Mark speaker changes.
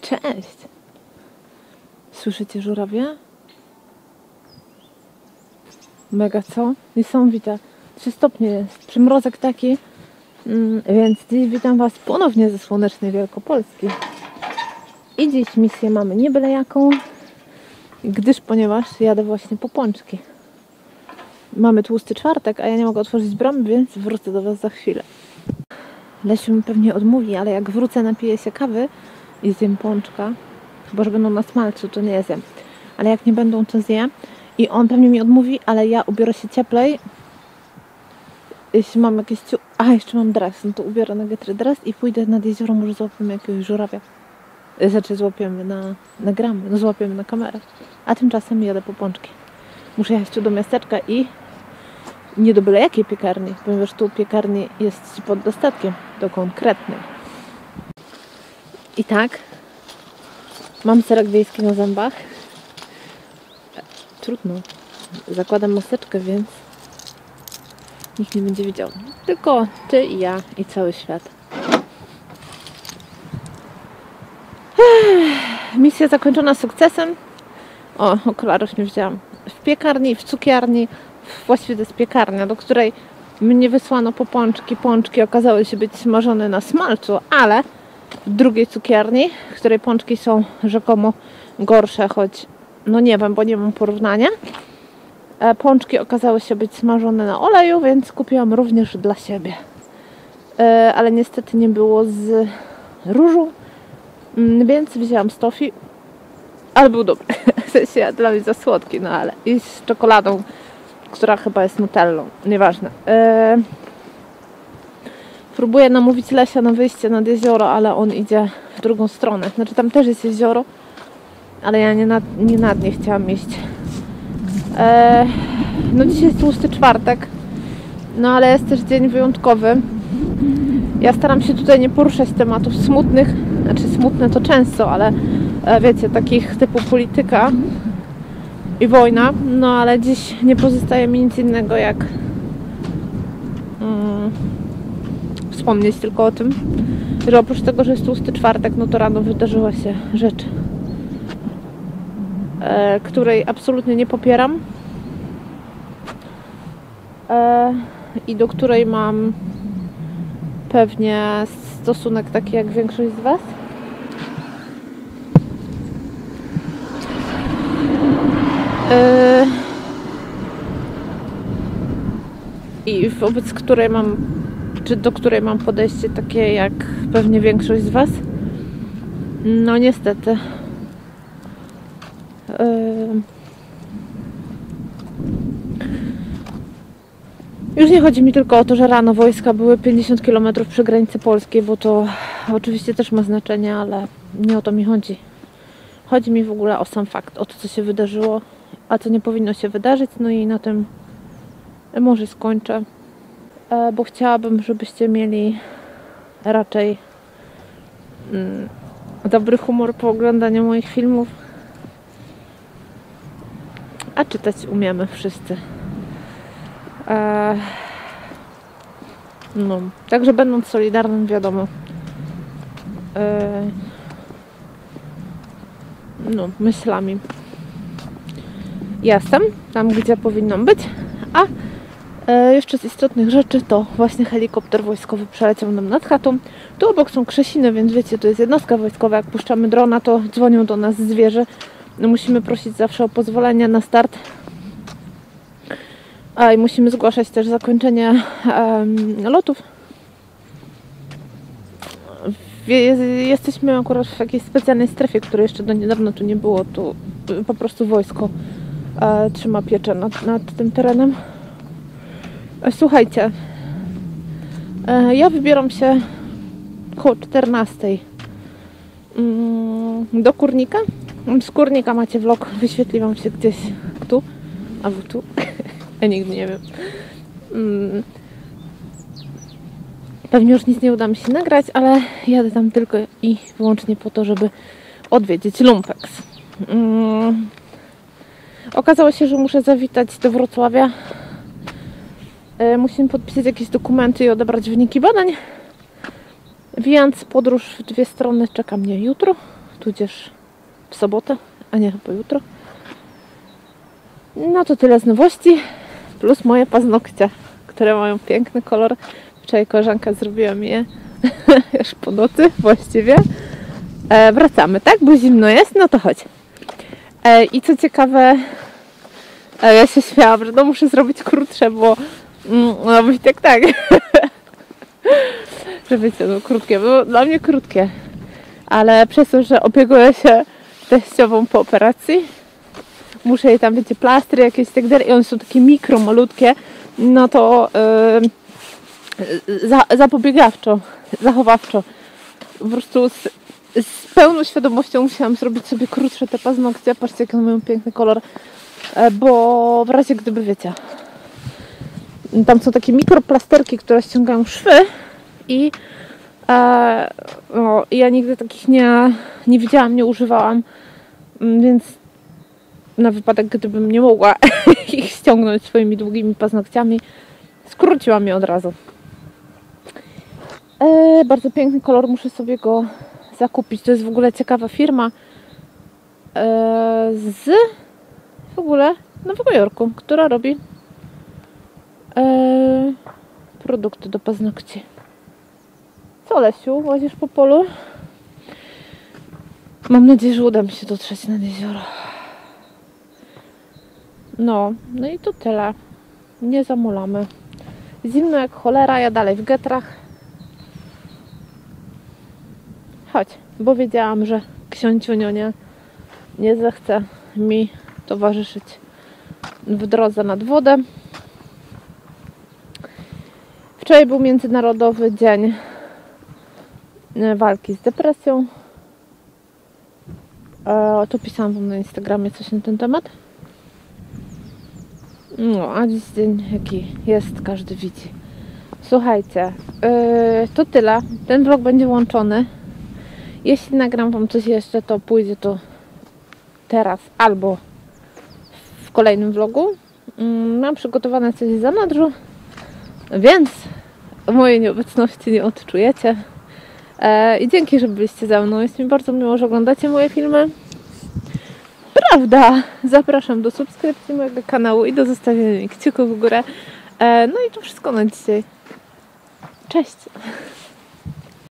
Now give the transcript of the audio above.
Speaker 1: Cześć! Słyszycie żurawie? Mega, co? Niesamowite. 3 stopnie jest. Przymrozek taki. Więc dziś witam Was ponownie ze słonecznej Wielkopolski. I dziś misję mamy nie byle jaką, ponieważ jadę właśnie po pączki. Mamy tłusty czwartek, a ja nie mogę otworzyć bramy, więc wrócę do Was za chwilę. Lesiu mi pewnie odmówi, ale jak wrócę, napiję się kawy i zjem pączka. Chyba że będą na smalcu, to nie zjem. Ale jak nie będą, to zjem. I on pewnie mi odmówi, ale ja ubiorę się cieplej. Jeśli mam jakieś jeszcze mam dres, no to ubiorę na getry dres i pójdę nad jezioro, może złapiemy jakiegoś żurawia. Znaczy złapiemy nagramy, no złapiemy na kamerę. A tymczasem jadę po pączki. Muszę jechać tu do miasteczka i nie do byle jakiej piekarni, ponieważ tu piekarni jest pod dostatkiem, do konkretnej. I tak, mam serek wiejski na zębach. Trudno. Zakładam maseczkę, więc nikt nie będzie widział. Tylko ty i ja i cały świat. Misja zakończona sukcesem. O, okularów nie wzięłam. W piekarni, w cukiarni, właściwie to jest piekarnia, do której mnie wysłano po pączki. Pączki okazały się być smażone na smalcu, ale w drugiej cukierni, w której pączki są rzekomo gorsze, choć no nie wiem, bo nie mam porównania. Pączki okazały się być smażone na oleju, więc kupiłam również dla siebie. Ale niestety nie było z różu, więc wzięłam z tofi. Ale był dobry. W sensie dla mnie za słodki, no ale i z czekoladą, która chyba jest nutellą. Nieważne. Próbuję namówić Lesia na wyjście nad jezioro, ale on idzie w drugą stronę. Znaczy tam też jest jezioro, ale ja nie nad nie chciałam iść. No dzisiaj jest tłusty czwartek, no ale jest też dzień wyjątkowy. Ja staram się tutaj nie poruszać tematów smutnych, znaczy smutne to często, ale wiecie, takich typu polityka i wojna, no ale dziś nie pozostaje mi nic innego jak wspomnieć tylko o tym, że oprócz tego, że jest tłusty czwartek, no to rano wydarzyła się rzecz, której absolutnie nie popieram i do której mam pewnie stosunek taki jak większość z Was. I wobec której mam, czy do której mam podejście takie jak pewnie większość z Was. No niestety. Już nie chodzi mi tylko o to, że rano wojska były 50 km przy granicy polskiej, bo to oczywiście też ma znaczenie, ale nie o to mi chodzi. Chodzi mi w ogóle o sam fakt, o to, co się wydarzyło, a co nie powinno się wydarzyć. No i na tym może skończę, bo chciałabym, żebyście mieli raczej dobry humor po oglądaniu moich filmów. A czytać umiemy wszyscy. No, także będąc solidarnym, wiadomo, no, myślami jestem tam, gdzie powinnam być. A jeszcze z istotnych rzeczy to właśnie helikopter wojskowy przeleciał nam nad chatą. Tu obok są Krzesiny, więc wiecie, to jest jednostka wojskowa. Jak puszczamy drona, to dzwonią do nas zwierzę. No, musimy prosić zawsze o pozwolenie na start. I musimy zgłaszać też zakończenie lotów. Jesteśmy akurat w jakiejś specjalnej strefie, której jeszcze do niedawna tu nie było. Tu po prostu wojsko trzyma pieczę nad tym terenem. Słuchajcie, ja wybieram się koło 14 do Kurnika. Z Kurnika macie vlog, wyświetli Wam się gdzieś tu, albo tu. Ja nigdy nie wiem. Pewnie już nic nie uda mi się nagrać, ale jadę tam tylko i wyłącznie po to, żeby odwiedzić Lumpex. Okazało się, że muszę zawitać do Wrocławia. Musimy podpisać jakieś dokumenty i odebrać wyniki badań. Więc podróż w 2 strony czeka mnie jutro. tudzież w sobotę, a nie chyba jutro. No to tyle z nowości, plus moje paznokcie, które mają piękny kolor. Wczoraj koleżanka zrobiła mi je już po nocy właściwie. Wracamy, tak? Bo zimno jest, no to chodź. I co ciekawe, ja się śmiałam, że no muszę zrobić krótsze, bo no być tak. Że wiecie, no krótkie, bo dla mnie krótkie. Ale przez to, że opiekuję się teściową po operacji, muszę jej tam, wiecie, plastry jakieś tak dalej i one są takie mikro, malutkie, no to zapobiegawczo, zachowawczo po prostu z pełną świadomością musiałam zrobić sobie krótsze te paznokcie. Patrzcie, jak one mają piękny kolor, bo w razie gdyby, wiecie, tam są takie mikroplasterki, które ściągają szwy i no, ja nigdy takich nie widziałam, nie używałam, więc na wypadek, gdybym nie mogła ich ściągnąć swoimi długimi paznokciami, skróciłam je od razu. Bardzo piękny kolor, muszę sobie go zakupić. To jest w ogóle ciekawa firma z w ogóle Nowego Jorku, która robi produkty do paznokci. Co, Lesiu? Łazisz po polu? Mam nadzieję, że uda mi się dotrzeć nad jezioro. No i to tyle. Nie zamulamy. Zimno jak cholera, ja dalej w getrach. Chodź, bo wiedziałam, że ksiąciunio nie zechce mi towarzyszyć w drodze nad wodę. Wczoraj był Międzynarodowy Dzień Walki z Depresją. Tu pisałam wam na Instagramie coś na ten temat. No, a dziś dzień jaki jest, każdy widzi. Słuchajcie, to tyle. Ten vlog będzie łączony. Jeśli nagram wam coś jeszcze, to pójdzie to teraz albo w kolejnym vlogu. Mam przygotowane coś w zanadrzu, więc mojej nieobecności nie odczujecie. I dzięki, że byliście ze mną. Jest mi bardzo miło, że oglądacie moje filmy. Prawda! Zapraszam do subskrypcji mojego kanału i do zostawienia kciuków w górę. No i to wszystko na dzisiaj. Cześć!